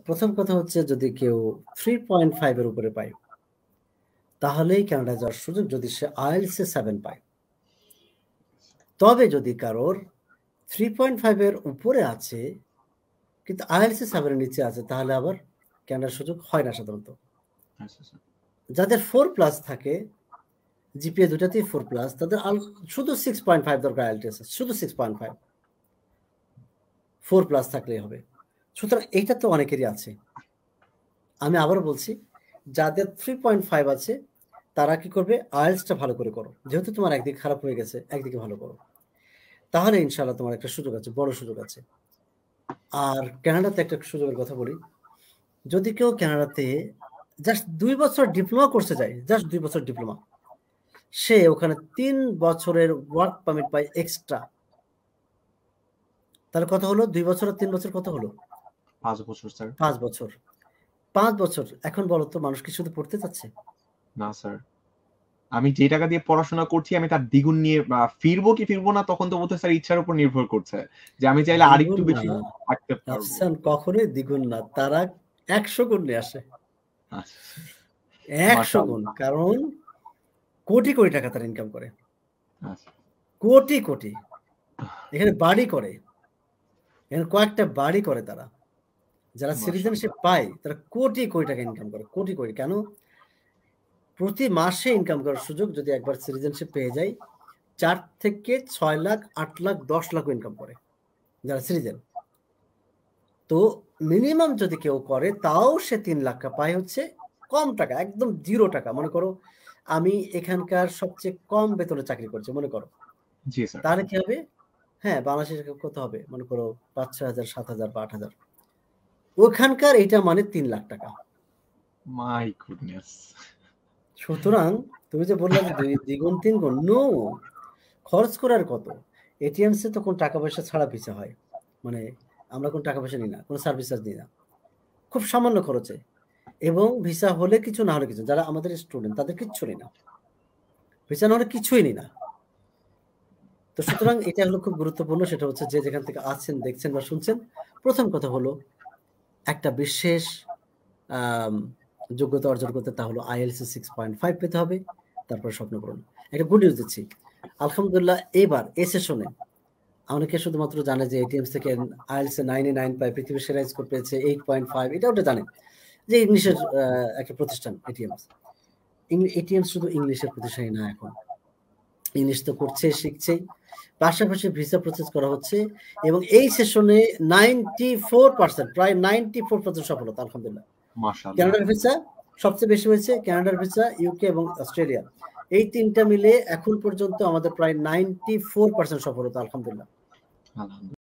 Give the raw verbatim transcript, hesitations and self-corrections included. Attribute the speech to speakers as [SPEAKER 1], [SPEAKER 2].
[SPEAKER 1] প্রথম কথা হচ্ছে যদি কেউ থ্রি পয়েন্ট ফাইভ এর উপরে পায় তাহলেই কানাডা যাওয়ার সুযোগ যদি সে আইএলটিএস এ সেভেন পায়। তবে যদি কারোর থ্রি পয়েন্ট ফাইভ এর উপরে আছে কিন্তু আইএলটিএস সেভেন এর নিচে আছে তাহলে আবার কানাডার সুযোগ হয় না সাধারণত। যাদের ফোর প্লাস থাকে জিপিএ দুটাতেই ফোর প্লাস তাদের শুধু সিক্স পয়েন্ট ফাইভ দরকার আইএলটিএস শুধু six point five four plus থাকলেই হবে। সুতরাং এইটা তো অনেকেরই আছে। আমি আবারও বলছি যাদের থ্রি পয়েন্ট ফাইভ আছে তারা কি করবে আইএলটিএসটা ভালো করে করো, যেহেতু তোমার একদিকে খারাপ হয়ে গেছে একদিকে ভালো করো, তাহলে ইনশাআল্লাহ তোমার একটা সুযোগ আছে, বড় সুযোগ আছে। আর কানাডাতে একটা সুযোগের কথা বলি, যদি কেউ কানাডাতে জাস্ট দুই বছর ডিপ্লোমা করতে যায়, জাস্ট দুই বছর ডিপ্লোমা, সে ওখানে তিন বছরের ওয়ার্ক পারমিট পায় এক্সট্রা। তাহলে কত হলো? দুই বছর আর তিন বছর কত হলো?
[SPEAKER 2] পাঁচ বছর স্যার।
[SPEAKER 1] পাঁচ বছর পাঁচ বছর এখন বলো তো মানুষ কি শুধু পড়তে যাচ্ছে?
[SPEAKER 2] না স্যার, আমি যে টাকা দিয়ে পড়াশোনা করছি আমি তার দ্বিগুণ নিয়ে ফিরবো কি ফিরবো না তখন তো বলতে স্যার ইচ্ছার উপর নির্ভর করছে, যে আমি চাইলে আরেকটু বেশি থাকতে পারবো।
[SPEAKER 1] কখনোই দ্বিগুণ না, তারা একশো গুণ নিয়ে আসে, একশো গুণ। কারণ কোটি কোটি টাকা তারা ইনকাম করে, কোটি কোটি। এখানে বাড়ি করে, এখানে কয়েকটা বাড়ি করে তারা, যারা সিটিজেনশিপ পায় তারা কোটি কোটি টাকা ইনকাম করে, কোটি কোটি। কেন? প্রতি মাসে ইনকাম করার সুযোগ যদি একবার সিটিজেনশিপ পেয়ে যায়, চার থেকে ছয় লাখ আট লাখ দশ লাখ ইনকাম করে যারা সিটিজেন। তো মিনিমাম যদি কেউ করে তাও সে তিন লাখ পায় হচ্ছে কম টাকা, একদম জিরো টাকা। মনে করো আমি এখানকার সবচেয়ে কম বেতনে চাকরি করছি মনে করো, তাহলে কি হবে? হ্যাঁ, বাংলাদেশের কত হবে মনে করো পাঁচ ছয় হাজার সাত হাজার বা আট হাজার, ওখানকার এটা মানে তিন লাখ টাকা।
[SPEAKER 2] My goodness.
[SPEAKER 1] সুতরাং তুমি যে বললে যে দ্বিগুণ তিন গুণ, নো, খরচ করার কত? এটিএমসে তো কোন টাকা পয়সা ছাড়া ভিসা হয়, মানে আমরা কোন টাকা পয়সা নিই না, কোনো সার্ভিস চার্জ দিই না, খুব সামান্য খরচে। এবং ভিসা হলে কিছু না হলে কিছু, যারা আমাদের স্টুডেন্ট তাদের কিচ্ছু নেই না, ভিসা না হলে কিছুই নেই না। তো সুতরাং এটা হলো খুব গুরুত্বপূর্ণ। সেটা হচ্ছে যে যেখান থেকে আছেন দেখছেন বা শুনছেন, প্রথম কথা হলো একটা বিশেষ যোগ্যতা অর্জন করতে, তা হলো আইএলটিএস সিক্স পয়েন্ট ফাইভ পেতে হবে, তারপর স্বপ্ন পূরণ। একটা গুড নিউজ দিচ্ছি, আলহামদুলিল্লাহ এবার এই সেশনে অনেকে শুধুমাত্র জানে যে এটিএমস থেকে আইএলটিএস নাইনটি নাইন পায়, পৃথিবীর সেরা স্কোর পেয়েছে এইট পয়েন্ট ফাইভ, এটা ওটা জানেন যে ইংলিশের একটা প্রতিষ্ঠান এটিএমস। এটিএমস শুধু ইংলিশের প্রতিষ্ঠানই না, এখন ইংলিশ তো করছে শিখছেই, পাশাপাশি ভিসা প্রসেস করা হচ্ছে। এবং এই সেশনে নাইনটি ফোর পার্সেন্ট প্রায় নাইনটি ফোর পার্সেন্ট সফলতা আলহামদুলিল্লাহ। কানাডার ভিসা সবচেয়ে বেশি হয়েছে, কানাডার ভিসা, ইউকে এবং অস্ট্রেলিয়া, এই তিনটা মিলে এখন পর্যন্ত আমাদের প্রায় নাইনটি ফোর পার্সেন্ট সফলতা আলহামদুলিল্লাহ।